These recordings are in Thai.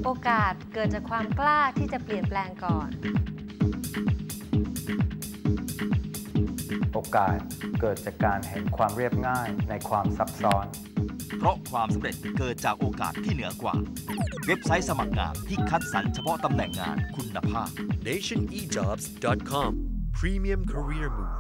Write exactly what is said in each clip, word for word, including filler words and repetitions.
โอกาสเกิดจากความกล้าที่จะเปลี่ยนแปลงก่อนโอกาสเกิดจากการเห็นความเรียบง่ายในความซับซ้อนเพราะความสำเร็จเกิดจากโอกาสที่เหนือกว่าเว็บไซต์สมัครงานที่คัดสรรเฉพาะตำแหน่งงานคุณภาพเนชั่น อี จ็อบส์ ดอท คอม Premium Career Move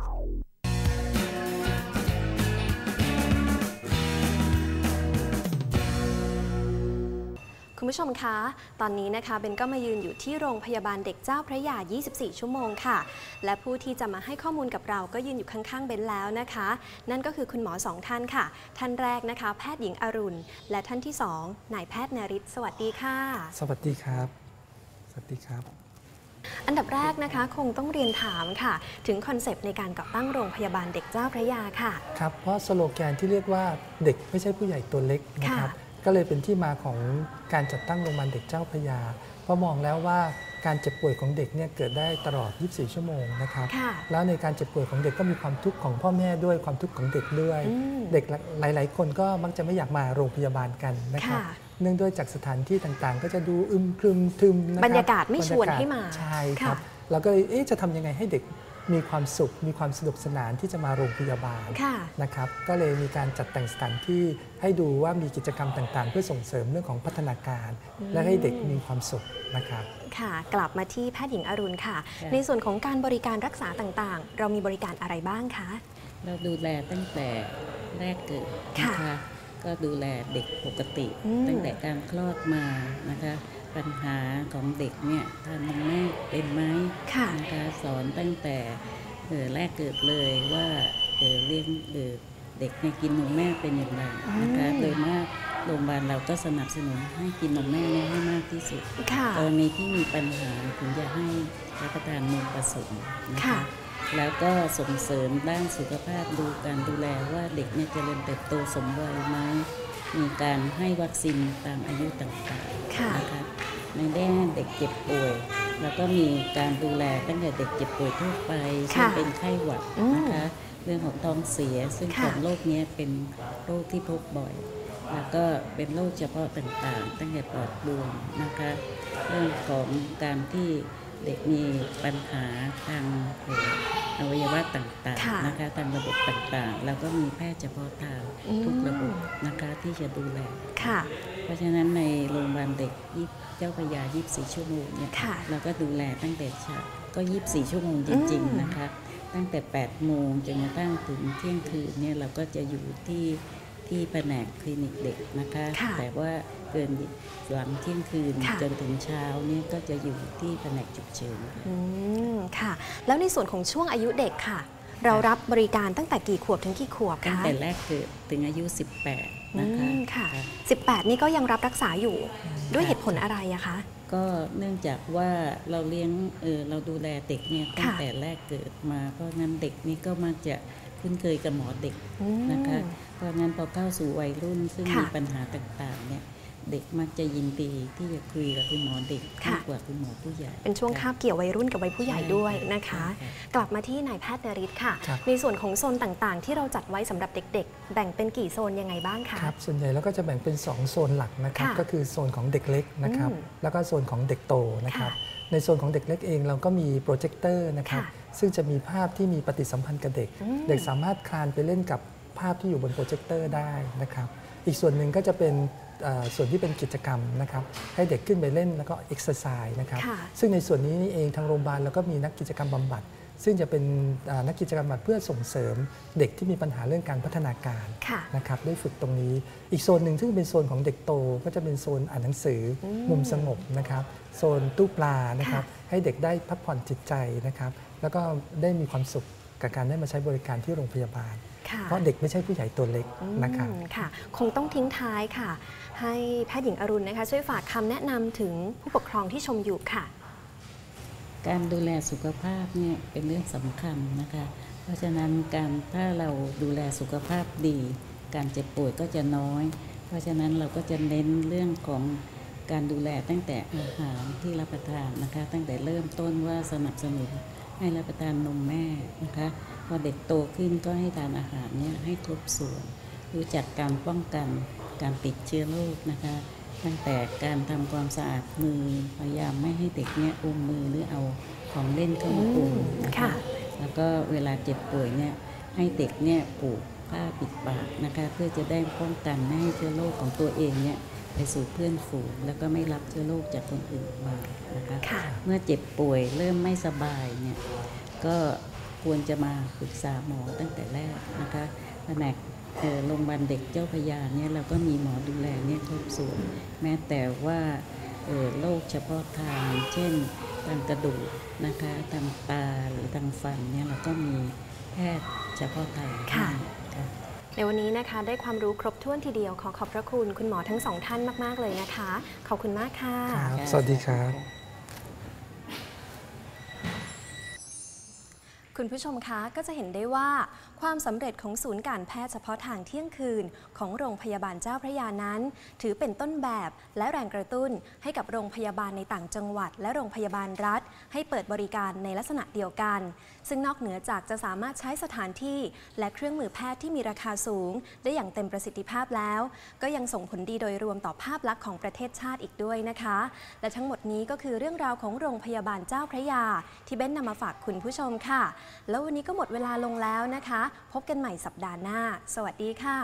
คุณผู้ชมคะตอนนี้นะคะเบนก็มายืนอยู่ที่โรงพยาบาลเด็กเจ้าพระยา ยี่สิบสี่ ชั่วโมงค่ะและผู้ที่จะมาให้ข้อมูลกับเราก็ยืนอยู่ข้างๆเบนแล้วนะคะนั่นก็คือคุณหมอสองท่านค่ะท่านแรกนะคะแพทย์หญิงอรุณและท่านที่สองนายแพทย์นฤทธิ์สวัสดีค่ะสวัสดีครับสวัสดีครับอันดับแรกนะคะคงต้องเรียนถามค่ะถึงคอนเซปต์ในการก่อตั้งโรงพยาบาลเด็กเจ้าพระยาค่ะครับเพราะสโลแกนที่เรียกว่าเด็กไม่ใช่ผู้ใหญ่ตัวเล็กนะครับก็เลยเป็นที่มาของการจัดตั้งโรงพยาบาลเด็กเจ้าพระยาเพราะมองแล้วว่าการเจ็บป่วยของเด็กเนี่ยเกิดได้ตลอดยี่สิบสี่ชั่วโมงนะครับแล้วในการเจ็บป่วยของเด็กก็มีความทุกข์ของพ่อแม่ด้วยความทุกข์ของเด็กด้วยเด็กหลายๆคนก็มักจะไม่อยากมาโรงพยาบาลกันนะครับเนื่องด้วยจากสถานที่ต่างๆก็จะดูอึมครึมทึมนะครับบรรยากาศไม่ชวนให้มาใช่ครับเราก็เลยเอ๊ะจะทำยังไงให้เด็กมีความสุขมีความสนุกสนานที่จะมาโรงพยาบาลนะครับก็เลยมีการจัดแต่งสถานที่ให้ดูว่ามีกิจกรรมต่างๆเพื่อส่งเสริมเรื่องของพัฒนาการและให้เด็กมีความสุขนะครับค่ะกลับมาที่แพทย์หญิงอรุณค่ะในส่วนของการบริการรักษาต่างๆเรามีบริการอะไรบ้างคะเราดูแลตั้งแต่แรกเกิดนะคะก็ดูแลเด็กปกติตั้งแต่การคลอดมานะคะปัญหาของเด็กเนี่ยทานนมแม่เป็นไหมนะคะสอนตั้งแต่แรกเกิดเลยว่าเลี้ยงเด็กเนี่ยกินนมแม่เป็นอย่างไรนะคะโดยมากโรงพยาบาลเราก็สนับสนุนให้กินนมแม่ให้มากที่สุดกรณีที่มีปัญหาถึงจะให้รับประทานนมผสมนะคะแล้วก็ส่งเสริมด้านสุขภาพดูการดูแลว่าเด็กเนี่ยเจริญเติบโตสมวัยไหมมีการให้วัคซีนตามอายุต่างๆนะคะในด้านเด็กเจ็บป่วยแล้วก็มีการดูแลตั้งแต่เด็กเจ็บป่วยทั่วไปเช่นเป็นไข้หวัดนะคะเรื่องของท้องเสียซึ่งของโรคนี้เป็นโรคที่พบบ่อยแล้วก็เป็นโรคเฉพาะต่างๆตั้งแต่ปอดบวมนะคะเรื่องของการที่เด็กมีปัญหาทางอวัยวะต่างๆนะคะทางระบบต่างๆแล้วก็มีแพทย์เฉพาะทางทุกระบบนะคะที่จะดูแลเพราะฉะนั้นในโรงพยาบาลเด็กเจ้าพระยายี่สิบสี่ชั่วโมงเนี่ยเราก็ดูแลตั้งแต่เช้าก็ยี่สิบสี่ชั่วโมงจริงๆนะคะตั้งแต่แปดโมงจนกระทั่งถึงเที่ยงคืนเนี่ยเราก็จะอยู่ที่ที่แผนกคลินิกเด็กนะคะแต่ว่าเกินหลังเที่ยงคืนจนถึงเช้าเนี่ยก็จะอยู่ที่แผนกฉุกเฉินค่ะแล้วในส่วนของช่วงอายุเด็กค่ะเรารับบริการตั้งแต่กี่ขวบถึงกี่ขวบคะตั้งแต่แรกเกิดถึงอายุสิบแปดนะคะค่ะสิบแปดนี่ก็ยังรับรักษาอยู่ด้วยเหตุผลอะไรอะคะก็เนื่องจากว่าเราเลี้ยงเออเราดูแลเด็กเนี่ยตั้งแต่แรกเกิดมาเพราะงั้นเด็กนี่ก็มักจะคุ้นเคยกับหมอเด็กนะคะเพราะงั้นพอเข้าสู่วัยรุ่นซึ่งมีปัญหาต่างๆเนี่ยเด็กมักจะยินดีที่จะคุยกับคุณหมอเด็กมากกว่าคุณหมอผู้ใหญ่เป็นช่วงคาบเกี่ยววัยรุ่นกับวัยผู้ใหญ่ด้วยนะคะกลับมาที่นายแพทย์นฤทธิ์ค่ะในส่วนของโซนต่างๆที่เราจัดไว้สำหรับเด็กๆแบ่งเป็นกี่โซนยังไงบ้างคะครับส่วนใหญ่แล้วก็จะแบ่งเป็นสองโซนหลักนะครับก็คือโซนของเด็กเล็กนะครับแล้วก็โซนของเด็กโตนะครับในโซนของเด็กเล็กเองเราก็มีโปรเจคเตอร์นะครับซึ่งจะมีภาพที่มีปฏิสัมพันธ์กับเด็กเด็กสามารถคลานไปเล่นกับภาพที่อยู่บนโปรเจคเตอร์ได้นะครับอีกส่วนหนึ่งก็จะเป็นส่วนที่เป็นกิจกรรมนะครับให้เด็กขึ้นไปเล่นแล้วก็เอ็กซ์ไซส์นะครับซึ่งในส่วนนี้เองทางโรงพยาบาลเราก็มีนักกิจกรรมบำบัดซึ่งจะเป็นนักกิจกรรมบำบัดเพื่อส่งเสริมเด็กที่มีปัญหาเรื่องการพัฒนาการนะครับได้ฝึกตรงนี้อีกโซนหนึ่งซึ่งเป็นโซนของเด็กโตก็จะเป็นโซนอ่านหนังสือมุมสงบนะครับโซนตู้ปลานะครับให้เด็กได้พักผ่อนจิตใจนะครับแล้วก็ได้มีความสุขกับการได้มาใช้บริการที่โรงพยาบาลเพราะเด็กไม่ใช่ผู้ใหญ่ตัวเล็กนะคะค่ะคงต้องทิ้งท้ายค่ะให้แพทย์หญิงอรุณนะคะช่วยฝากคำแนะนำถึงผู้ปกครองที่ชมอยู่ค่ะการดูแลสุขภาพเนี่ยเป็นเรื่องสำคัญนะคะเพราะฉะนั้นการถ้าเราดูแลสุขภาพดีการเจ็บป่วยก็จะน้อยเพราะฉะนั้นเราก็จะเน้นเรื่องของการดูแลตั้งแต่อาหารที่รับประทานนะคะตั้งแต่เริ่มต้นว่าสนับสนุนให้รับประทานนมแม่นะคะพอเด็กโตขึ้นก็ให้ทานอาหารเนี่ยให้ครบส่วนรู้จักการป้องกันการติดเชื้อโรคนะคะตั้งแต่การทำความสะอาดมือพยายามไม่ให้เด็กเนี่ยอมมือหรือเอาของเล่นเข้ามาอมนะคะแล้วก็เวลาเจ็บป่วยเนี่ยให้เด็กเนี่ยผูกผ้าปิดปากนะคะเพื่อจะได้ป้องกันไม่ให้เชื้อโรคของตัวเองเนี่ยไปสู่เพื่อนฝูงแล้วก็ไม่รับเชื้อโรคจากคนอื่นมานะคะเมื่อเจ็บป่วยเริ่มไม่สบายเนี่ยก็ควรจะมาปรึกษาหมอตั้งแต่แรกนะคะแผนกโรงพยาบาลเด็กเจ้าพระยาเนี่ยเราก็มีหมอดูแลเนี่ยครบส่วนแม้แต่ว่าโรคเฉพาะทางเช่นทางกระดูกนะคะทางตาหรือทางฟันเนี่ยเราก็มีแพทย์เฉพาะทางค่ะในวันนี้นะคะได้ความรู้ครบถ้วนทีเดียวขอขอบพระคุณคุณหมอทั้งสองท่านมากๆเลยนะคะขอบคุณมากค่ะสวัสดีครับคุณผู้ชมคะก็จะเห็นได้ว่าความสำเร็จของศูนย์การแพทย์เฉพาะทางเที่ยงคืนของโรงพยาบาลเจ้าพระยานั้นถือเป็นต้นแบบและแรงกระตุ้นให้กับโรงพยาบาลในต่างจังหวัดและโรงพยาบาลรัฐให้เปิดบริการในลักษณะเดียวกันซึ่งนอกเหนือจากจะสามารถใช้สถานที่และเครื่องมือแพทย์ที่มีราคาสูงได้อย่างเต็มประสิทธิภาพแล้วก็ยังส่งผลดีโดยรวมต่อภาพลักษณ์ของประเทศชาติอีกด้วยนะคะและทั้งหมดนี้ก็คือเรื่องราวของโรงพยาบาลเจ้าพระยาที่เบ้นนำมาฝากคุณผู้ชมค่ะแล้ววันนี้ก็หมดเวลาลงแล้วนะคะพบกันใหม่สัปดาห์หน้าสวัสดีค่ะ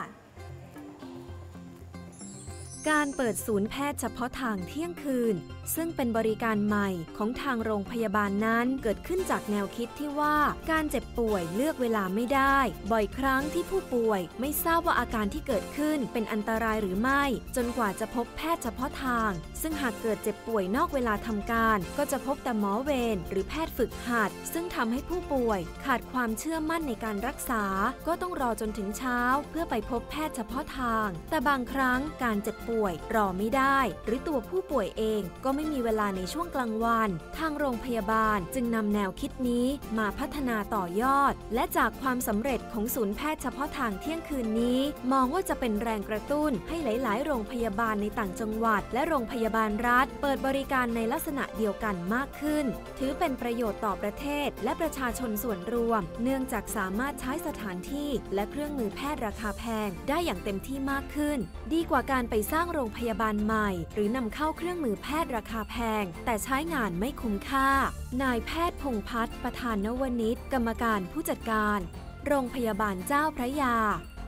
การเปิดศูนย์แพทย์เฉพาะทางเที่ยงคืนซึ่งเป็นบริการใหม่ของทางโรงพยาบาลนั้นเกิดขึ้นจากแนวคิดที่ว่าการเจ็บป่วยเลือกเวลาไม่ได้บ่อยครั้งที่ผู้ป่วยไม่ทราบว่าอาการที่เกิดขึ้นเป็นอันตรายหรือไม่จนกว่าจะพบแพทย์เฉพาะทางซึ่งหากเกิดเจ็บป่วยนอกเวลาทำการก็จะพบแต่หมอเวรหรือแพทย์ฝึกหัดซึ่งทำให้ผู้ป่วยขาดความเชื่อมั่นในการรักษาก็ต้องรอจนถึงเช้าเพื่อไปพบแพทย์เฉพาะทางแต่บางครั้งการเจ็บป่วยรอไม่ได้หรือตัวผู้ป่วยเองก็ไม่มีเวลาในช่วงกลางวันทางโรงพยาบาลจึงนำแนวคิดนี้มาพัฒนาต่อยอดและจากความสำเร็จของศูนย์แพทย์เฉพาะทางเที่ยงคืนนี้มองว่าจะเป็นแรงกระตุ้นให้หลายๆโรงพยาบาลในต่างจังหวัดและโรงพยาบาลรัฐเปิดบริการในลักษณะเดียวกันมากขึ้นถือเป็นประโยชน์ต่อประเทศและประชาชนส่วนรวมเนื่องจากสามารถใช้สถานที่และเครื่องมือแพทย์ราคาแพงได้อย่างเต็มที่มากขึ้นดีกว่าการไปสร้างโรงพยาบาลใหม่หรือนำเข้าเครื่องมือแพทย์ราคาแพงแต่ใช้งานไม่คุ้มค่านายแพทย์พงษ์พัฒน์ประธานนวนิชกรรมการผู้จัดการโรงพยาบาลเจ้าพระยา